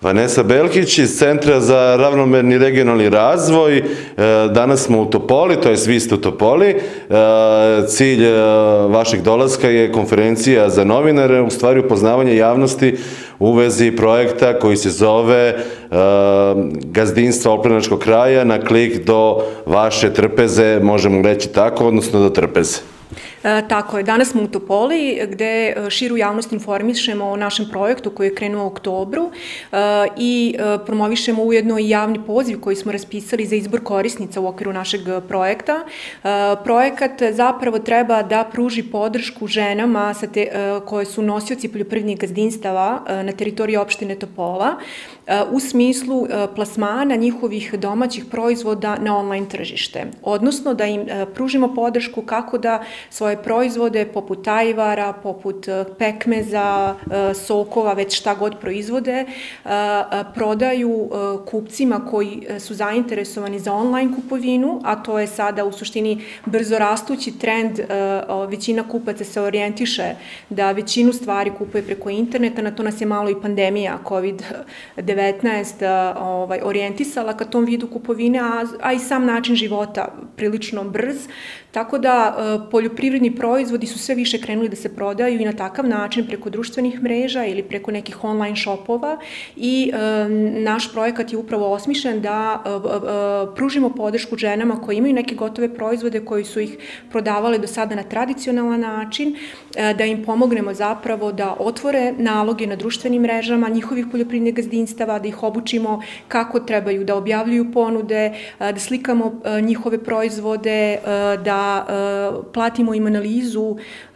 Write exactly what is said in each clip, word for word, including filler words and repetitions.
Vanesa Belkić iz Centra za ravnomerni regionalni razvoj. Danas smo u Topoli, to jest vi ste u Topoli. Cilj vašeg dolaska je konferencija za novinare, u stvari upoznavanje javnosti u vezi projekta koji se zove Gazdinstva Oplenačkog kraja na klik do vaše trpeze, možemo reći tako, odnosno do trpeze. Tako je, danas smo u Topoli gde širu javnost informišemo o našem projektu koji je krenuo u oktobru i promovišemo ujedno i javni poziv koji smo raspisali za izbor korisnica u okviru našeg projekta. Projekat zapravo treba da pruži podršku ženama koje su nosioci poljoprivrednih gazdinstava na teritoriji opštine Topola u smislu plasmana njihovih domaćih proizvoda na online tržište, odnosno da im pružimo podršku kako da svoje proizvode poput ajvara, poput pekmeza, sokova, već šta god proizvode, prodaju kupcima koji su zainteresovani za online kupovinu, a to je sada u suštini brzo rastući trend. Većina kupaca se orijentiše da većinu stvari kupuje preko interneta, na to nas je malo i pandemija kovid devetnaest orijentisala ka tom vidu kupovine, a i sam način života prilično brz, tako da poljoprivredni proizvodi su sve više krenuli da se prodaju i na takav način preko društvenih mreža ili preko nekih online shopova i naš projekat je upravo osmišljen da pružimo podršku ženama koje imaju neke gotove proizvode koji su ih prodavale do sada na tradicionalan način, da im pomognemo zapravo da otvore naloge na društvenim mrežama njihovih poljoprivrednih gazdinstava, da ih obučimo kako trebaju da objavljuju ponude, da slikamo njihove proizvode, da platimo im analizu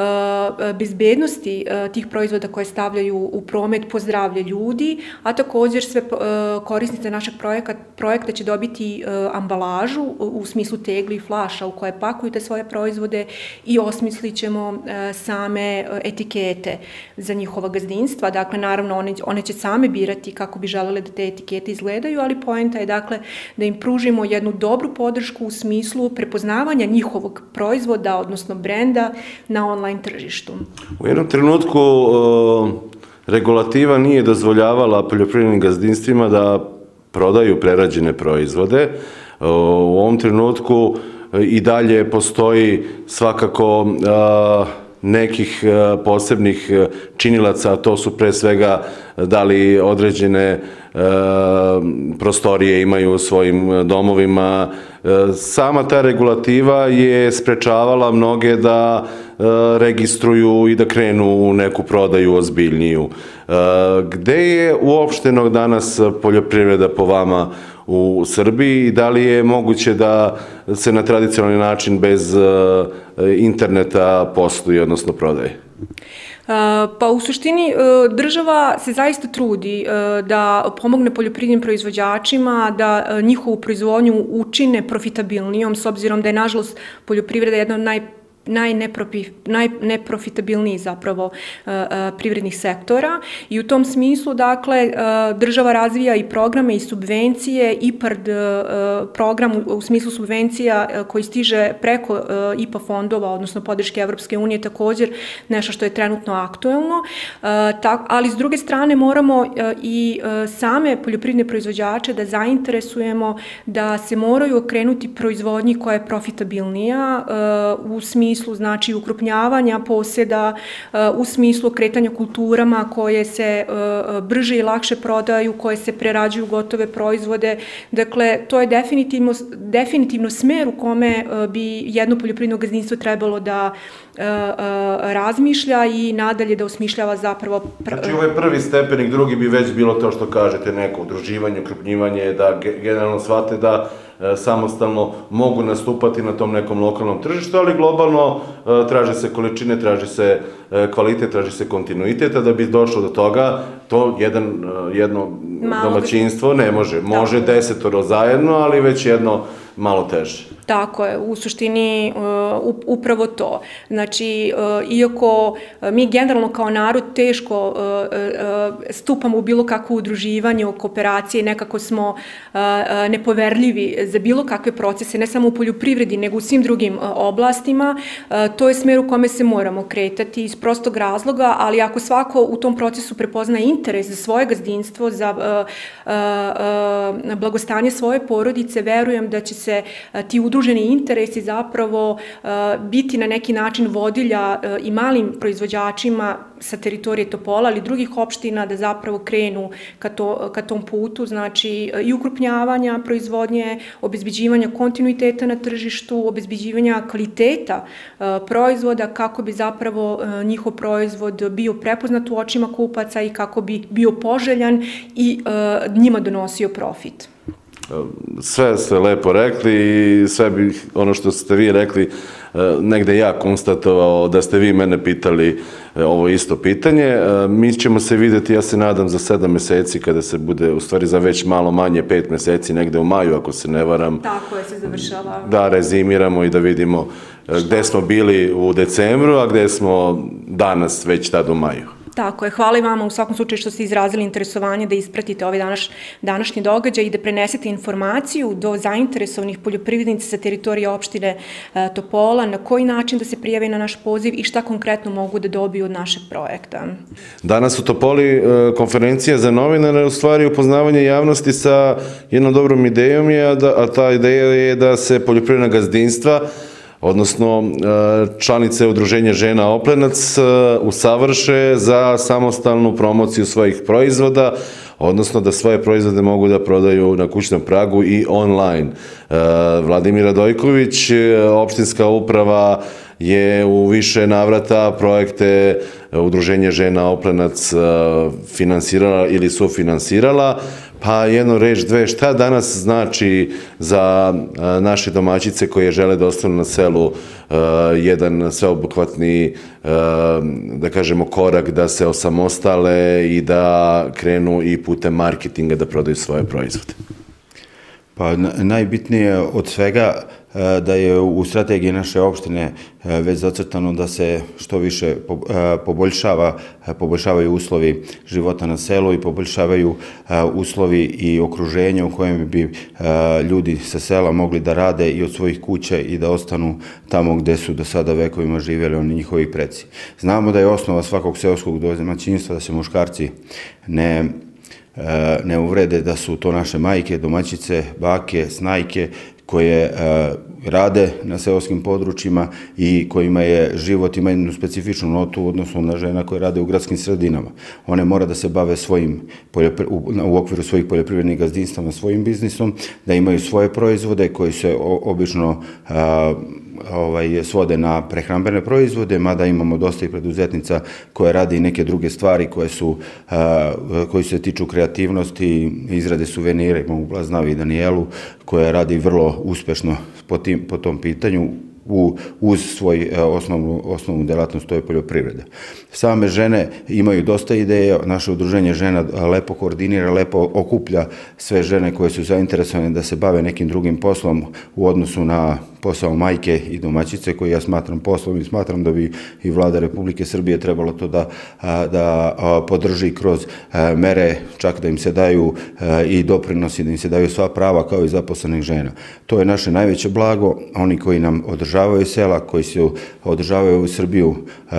bezbednosti tih proizvoda koje stavljaju u promet po zdravlje ljudi, a također sve korisnice našeg projekta će dobiti ambalažu u smislu tegli i flaša u koje pakuju te svoje proizvode i osmislit ćemo same etikete za njihova gazdinstva. Dakle, naravno, one će same birati kako bi želele da te etikete izgledaju, ali poenta je, dakle, da im pružimo jednu dobru podršku u smislu prepoznavanja njihovog proizvoda, odnosno brenda na online tržištu. U jednom trenutku regulativa nije dozvoljavala poljoprivrednim gazdinstvima da prodaju prerađene proizvode. U ovom trenutku i dalje postoji svakako nekih posebnih činilaca, a to su pre svega da li određene prostorije imaju u svojim domovima. Sama ta regulativa je sprečavala mnoge da registruju i da krenu u neku prodaju ozbiljniju. Gde je uopšteno danas poljoprivreda po vama u Srbiji i da li je moguće da se na tradicionalni način bez interneta posluje, odnosno prodaje? Pa u suštini država se zaista trudi da pomogne poljoprivrednim proizvođačima, da njihovu proizvodnju učine profitabilnijom, s obzirom da je, nažalost, poljoprivreda jedna od naj najneprofitabilnijih zapravo privrednih sektora i u tom smislu, dakle, država razvija i programe i subvencije, I P A R D program u smislu subvencija koji stiže preko I P A fondova, odnosno podrške Evropske unije, također nešto što je trenutno aktuelno, ali s druge strane moramo i same poljoprivredne proizvođače da zainteresujemo da se moraju okrenuti proizvodnji koja je profitabilnija u smislu smislu znači ukrupnjavanja poseda, u smislu kretanja kulturama koje se brže i lakše prodaju, koje se prerađuju gotove proizvode. Dakle, to je definitivno, definitivno smer u kome bi jedno poljoprivredno gazdinstvo trebalo da razmišlja i nadalje da osmišljava zapravo... Znači, ovaj prvi stepenik, drugi bi već bilo to što kažete, neko udruživanje, ukrupnjivanje, da generalno shvate da samostalno mogu nastupati na tom nekom lokalnom tržištu, ali globalno traže se količine, traži se kvalitet, traži se kontinuitet, a da bi došlo do toga, to jedno domaćinstvo ne može. Može desetoro zajedno, ali već jedno malo teže. Tako je, u suštini upravo to. Znači, iako mi generalno kao narod teško stupamo u bilo kakvo udruživanje, u kooperacije, nekako smo nepoverljivi za bilo kakve procese, ne samo u poljoprivredi, nego u svim drugim oblastima, to je smer u kome se moramo kretati iz prostog razloga, ali ako svako u tom procesu prepozna interes za svoje gazdinstvo, za blagostanje svoje porodice, verujem da će se ti udruženi interesi zapravo biti na neki način vodilja i malim proizvođačima sa teritorije Topola, ali i drugih opština da zapravo krenu ka, to, ka tom putu, znači i ukrupnjavanja proizvodnje, obezbeđivanja kontinuiteta na tržištu, obezbeđivanja kvaliteta proizvoda kako bi zapravo njihov proizvod bio prepoznat u očima kupaca i kako bi bio poželjan i njima donosio profit. Sve ste lepo rekli i sve bih, ono što ste vi rekli, negde ja konstatovao da ste vi mene pitali ovo isto pitanje. Mi ćemo se videti, ja se nadam, za sedam meseci kada se bude, u stvari za već malo manje, pet meseci, negde u maju, ako se ne varam. Tako je, se završava. Da rezimiramo i da vidimo gde smo bili u decembru, a gde smo danas već tad u maju. Tako je, hvala i vama u svakom slučaju što ste izrazili interesovanje da ispratite ovaj današ, današnji događaj i da prenesete informaciju do zainteresovanih poljoprivrednica sa teritorije opštine e, Topola, na koji način da se prijave na naš poziv i šta konkretno mogu da dobiju od našeg projekta. Danas u Topoli e, konferencija za novinare, u stvari upoznavanje javnosti sa jednom dobrom idejom, je, a, da, a ta ideja je da se poljoprivredna gazdinstva, odnosno članice Udruženja žena Oplenac, usavrše za samostalnu promociju svojih proizvoda, odnosno da svoje proizvode mogu da prodaju na kućnom pragu i online. Vladimir Radojković, opštinska uprava, je u više navrata projekte Udruženja žena Oplenac finansirala ili sufinansirala. Pa jedno reč, dve, šta danas znači za naše domaćice koje žele da ostanu na selu jedan sveobuhvatni, da kažemo, korak da se osamostale i da krenu i putem marketinga da prodaju svoje proizvode? Pa najbitnije od svega da je u strategiji naše opštine već zacrtano da se što više poboljšava, poboljšavaju uslovi života na selu i poboljšavaju uslovi i okruženje u kojem bi ljudi sa sela mogli da rade i od svojih kuća i da ostanu tamo gde su do sada vekovima živjeli oni njihovi preci. Znamo da je osnova svakog seoskog domaćinstva da se muškarci ne ne uvrede, da su to naše majke, domaćice, bake, snajke koje rade na seoskim područjima i kojima je život, ima jednu specifičnu notu u odnosu na žena koje rade u gradskim sredinama. One mora da se bave svojim, u okviru svojih poljoprivrednih gazdinstava svojim biznisom, da imaju svoje proizvode koji se obično Ovaj, svode na prehrambene proizvode, mada imamo dosta i preduzetnica koje radi i neke druge stvari koje su, koji se tiču kreativnosti, izrade suvenira, imamo Blaznavi i Danijelu koja radi vrlo uspešno po, tim, po tom pitanju, U, uz svoj osnovnu, osnovnu delatnost, to je poljoprivreda. Same žene imaju dosta ideja, naše udruženje žena lepo koordinira, lepo okuplja sve žene koje su zainteresovane da se bave nekim drugim poslom u odnosu na posao majke i domaćice, koji ja smatram poslom i smatram da bi i Vlada Republike Srbije trebalo to da, da podrži kroz mere, čak da im se daju i doprinosi, da im se daju sva prava kao i zaposlenih žena. To je naše najveće blago, oni koji nam održavaju sela, koji se održavaju u Srbiju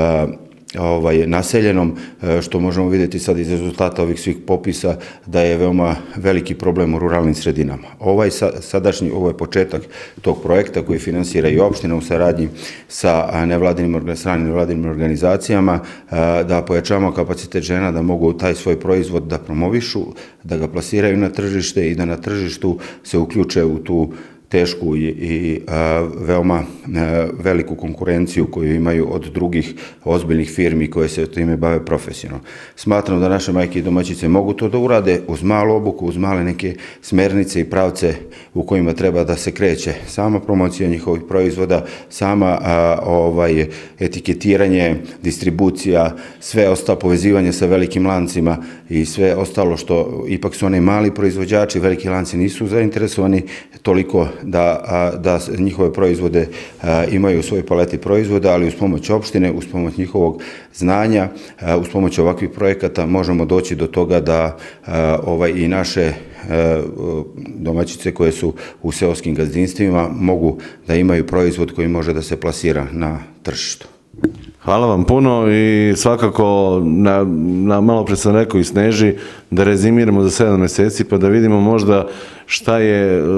ovaj, naseljenom, što možemo vidjeti sad iz rezultata ovih svih popisa, da je veoma veliki problem u ruralnim sredinama. Ovaj sadašnji, ovo je početak tog projekta koji finansira i opština u saradnji sa nevladinim, stranim nevladinim organizacijama, da pojačamo kapacitet žena da mogu taj svoj proizvod da promovišu, da ga plasiraju na tržište i da na tržištu se uključe u tu tešku i, i a, veoma a, veliku konkurenciju koju imaju od drugih ozbiljnih firmi koje se time bave profesionalno. Smatram da naše majke i domaćice mogu to da urade uz malu obuku, uz male neke smernice i pravce u kojima treba da se kreće sama promocija njihovih proizvoda, sama a, ovaj, etiketiranje, distribucija, sve ostalo povezivanje sa velikim lancima i sve ostalo što ipak su oni mali proizvođači, veliki lanci nisu zainteresovani toliko da, da njihove proizvode imaju u svojoj paleti proizvoda, ali uz pomoć opštine, uz pomoć njihovog znanja, uz pomoć ovakvih projekata možemo doći do toga da ovaj, i naše domaćice koje su u seoskim gazdinstvima mogu da imaju proizvod koji može da se plasira na tržištu. Hvala vam puno i svakako, na, na, malo pre sam rekao i Sneži, da rezimiramo za sedam meseci pa da vidimo možda šta je e,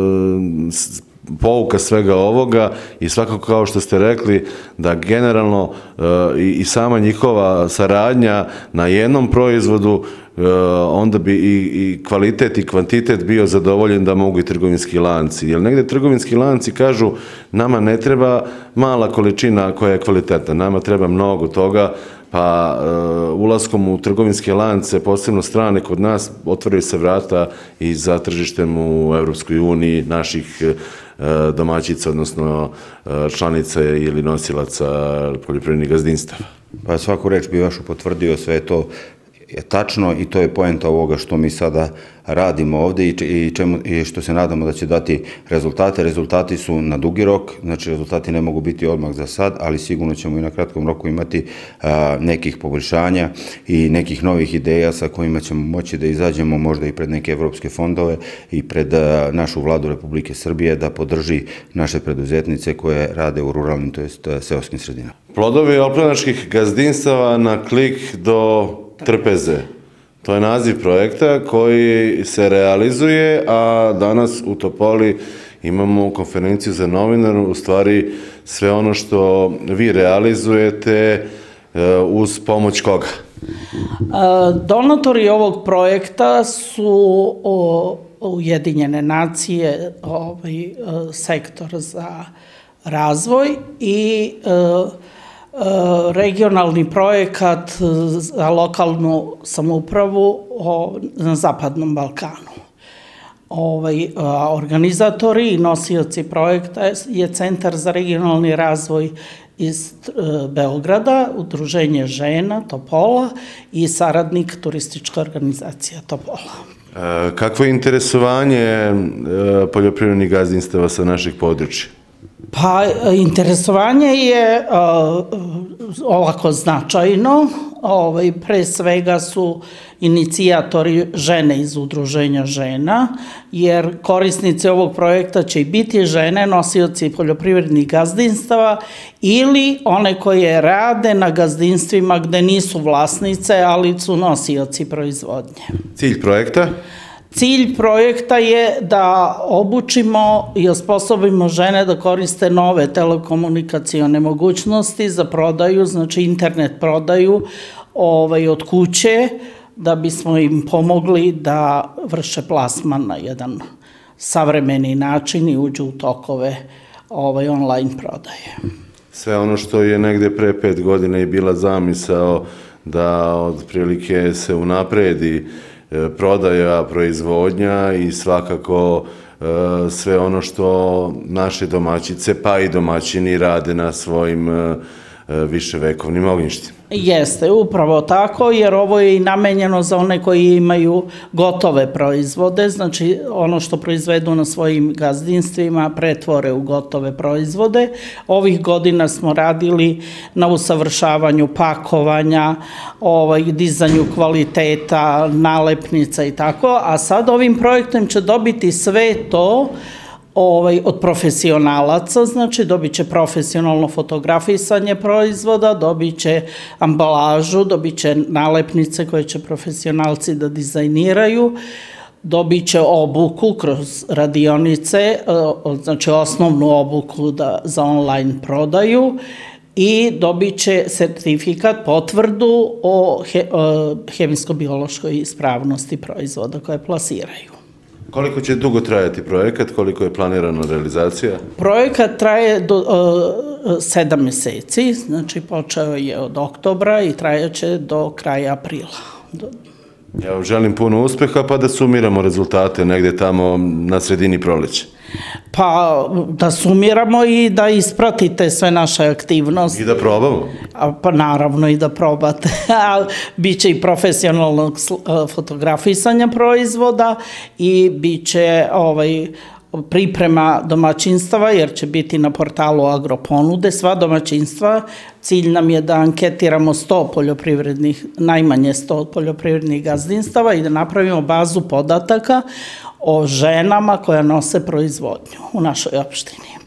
pouka svega ovoga i svakako kao što ste rekli da generalno e, i, i sama njihova saradnja na jednom proizvodu e, onda bi i, i kvalitet i kvantitet bio zadovoljen da mogu i trgovinski lanci. Jer negde trgovinski lanci kažu nama ne treba mala količina koja je kvalitetna, nama treba mnogo toga, pa e, ulaskom u trgovinske lance, posebno strane kod nas, otvaraju se vrata i za tržištem u Evropskoj uniji naših e, domaćica, odnosno e, članica ili nosilaca poljoprivrednih gazdinstava. Pa svaku reč bi vašu potvrdio, sve to je tačno i to je poenta ovoga što mi sada radimo ovde i, čemu, i što se nadamo da će dati rezultate. Rezultati su na dugi rok, znači rezultati ne mogu biti odmah za sad, ali sigurno ćemo i na kratkom roku imati a, nekih poboljšanja i nekih novih ideja sa kojima ćemo moći da izađemo možda i pred neke evropske fondove i pred a, našu vladu Republike Srbije da podrži naše preduzetnice koje rade u ruralnim, to jest seoskim sredinama. Plodovi oplenačkih gazdinstava na klik do trpeze. To je naziv projekta koji se realizuje, a danas u Topoli imamo konferenciju za novinare, u stvari sve ono što vi realizujete uz pomoć koga? Donatori ovog projekta su Ujedinjene nacije, ovaj sektor za razvoj i regionalni projekat za lokalnu samoupravu na Zapadnom Balkanu. Ovaj, organizatori i nosioci projekta je Centar za regionalni razvoj iz Beograda, Udruženje žena Topola i saradnik Turistička organizacija Topola. Kakvo je interesovanje poljoprivrednih gazdinstava sa naših područja? Pa, interesovanje je uh, ovako značajno, ovaj, pre svega su inicijatori žene iz Udruženja žena, jer korisnici ovog projekta će i biti žene, nosioci poljoprivrednih gazdinstava ili one koje rade na gazdinstvima gde nisu vlasnice, ali su nosioci proizvodnje. Cilj projekta? Cilj projekta je da obučimo i osposobimo žene da koriste nove telekomunikacione mogućnosti za prodaju, znači internet prodaju ovaj, od kuće, da bismo im pomogli da vrše plasman na jedan savremeni način i uđu u tokove ovaj, online prodaje. Sve ono što je negde pre pet godina i bila zamisao da otprilike se unapredi prodaja, proizvodnja i svakako sve ono što naše domaćice pa i domaćini rade na svojim viševekovnim ognjištima. Jeste, upravo tako, jer ovo je i namenjeno za one koji imaju gotove proizvode, znači ono što proizvedu na svojim gazdinstvima pretvore u gotove proizvode. Ovih godina smo radili na usavršavanju pakovanja, ovaj, dizanju kvaliteta, nalepnica i tako, a sad ovim projektom će dobiti sve to Ovaj, od profesionalaca, znači dobit će profesionalno fotografisanje proizvoda, dobit će ambalažu, dobit će nalepnice koje će profesionalci da dizajniraju, dobit će obuku kroz radionice, znači osnovnu obuku da, za online prodaju i dobit će sertifikat, potvrdu o he, hemijsko-biološkoj ispravnosti proizvoda koje plasiraju. Koliko će dugo trajati projekat, koliko je planirana realizacija? Projekat traje do uh, sedam meseci, znači počeo je od oktobra i trajaće do kraja aprila. Do... Ja vam želim puno uspeha, pa da sumiramo rezultate negde tamo na sredini proleća. Pa da sumiramo i da ispratite sve naše aktivnosti. I da probamo? A, pa naravno i da probate. Biće i profesionalnog fotografisanja proizvoda i biće ovaj, priprema domaćinstava, jer će biti na portalu Agroponude, sva domaćinstva. Cilj nam je da anketiramo sto poljoprivrednih, najmanje sto poljoprivrednih gazdinstava i da napravimo bazu podataka o ženama koja nose proizvodnju u našoj opštini.